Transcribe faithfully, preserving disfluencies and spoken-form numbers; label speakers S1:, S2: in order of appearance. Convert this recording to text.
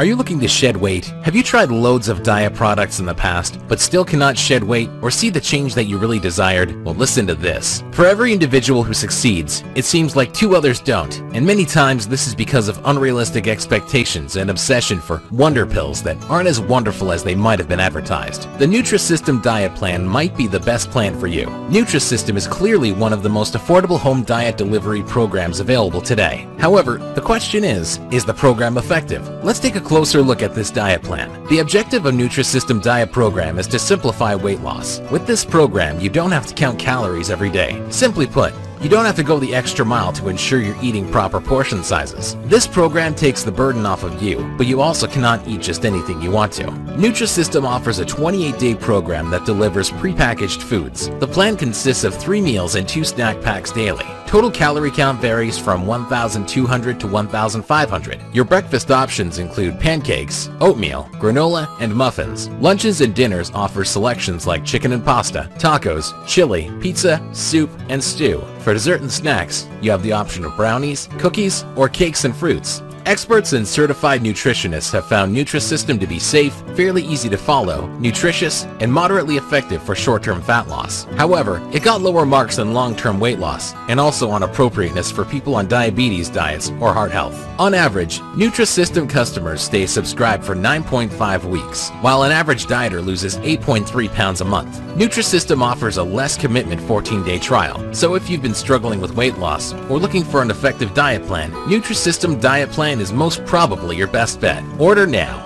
S1: Are you looking to shed weight? Have you tried loads of diet products in the past, but still cannot shed weight or see the change that you really desired? Well, listen to this. For every individual who succeeds, it seems like two others don't, and many times this is because of unrealistic expectations and obsession for wonder pills that aren't as wonderful as they might have been advertised. The Nutrisystem diet plan might be the best plan for you. Nutrisystem is clearly one of the most affordable home diet delivery programs available today. However, the question is, is the program effective? Let's take a closer look at this diet plan. The objective of Nutrisystem diet program is to simplify weight loss. With this program, you don't have to count calories every day. Simply put, you don't have to go the extra mile to ensure you're eating proper portion sizes. This program takes the burden off of you, but you also cannot eat just anything you want to. Nutrisystem offers a twenty-eight day program that delivers prepackaged foods. The plan consists of three meals and two snack packs daily. Total calorie count varies from one thousand two hundred to one thousand five hundred. Your breakfast options include pancakes, oatmeal, granola, and muffins. Lunches and dinners offer selections like chicken and pasta, tacos, chili, pizza, soup, and stew. For dessert and snacks, you have the option of brownies, cookies, or cakes and fruits. Experts and certified nutritionists have found Nutrisystem to be safe, fairly easy to follow, nutritious, and moderately effective for short-term fat loss. However, it got lower marks than long-term weight loss, and also on appropriateness for people on diabetes diets or heart health. On average, Nutrisystem customers stay subscribed for nine point five weeks, while an average dieter loses eight point three pounds a month. Nutrisystem offers a less commitment fourteen day trial, so if you've been struggling with weight loss or looking for an effective diet plan, Nutrisystem diet plan is most probably your best bet. Order now